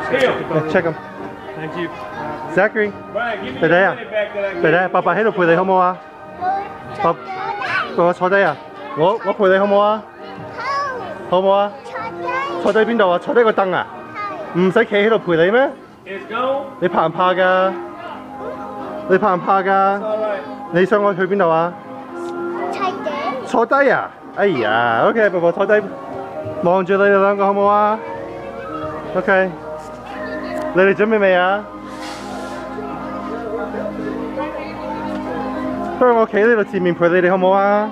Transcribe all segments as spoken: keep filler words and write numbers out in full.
check him. Thank you. Zachary. Brian, give me Để the đây à? money back that I gave 嚟睇，爸爸喺度陪你好冇啊？爸，我坐低啊！我我陪你好冇啊？好冇啊？坐低邊度啊？坐低個凳啊？唔使企喺度陪你咩？ It's gone. 你怕唔怕㗎？你怕唔怕㗎？ All right. 你想我去邊度啊？坐低啊！哎呀 ，OK， 爸爸坐低，望住你哋兩個好冇啊 ？OK， 你哋準備未啊？不如我企喺呢度前面陪你哋好冇啊？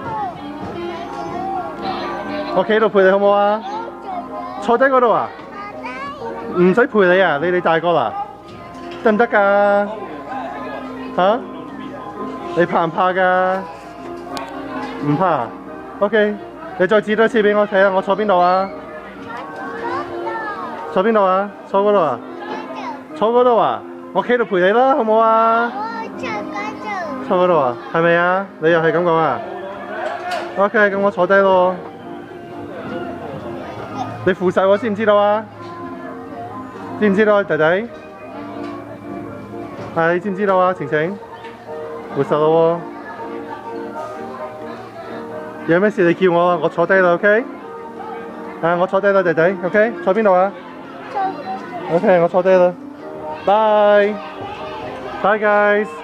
我企喺度陪你好冇啊？坐低嗰度啊？唔使陪你啊！你哋大個啦，得唔得㗎？嚇？你怕唔怕㗎？唔怕 ，OK， 你再指多次俾我睇下，我坐邊度啊？坐邊度啊？坐嗰度啊？坐嗰度啊？我企度陪你啦，好唔好啊？坐嗰度啊？係咪啊？你又係咁講啊 ？OK， 咁我坐低咯。你扶實我知唔知道啊？知唔知道啊，弟弟？係你知唔知道啊？晴晴，扶實咯喎。有咩事你叫我，我坐低啦 ，OK？ 啊，我坐低啦，弟弟 ，OK？ 坐邊度啊 ？OK， 我坐低啦。Bye，Bye guys。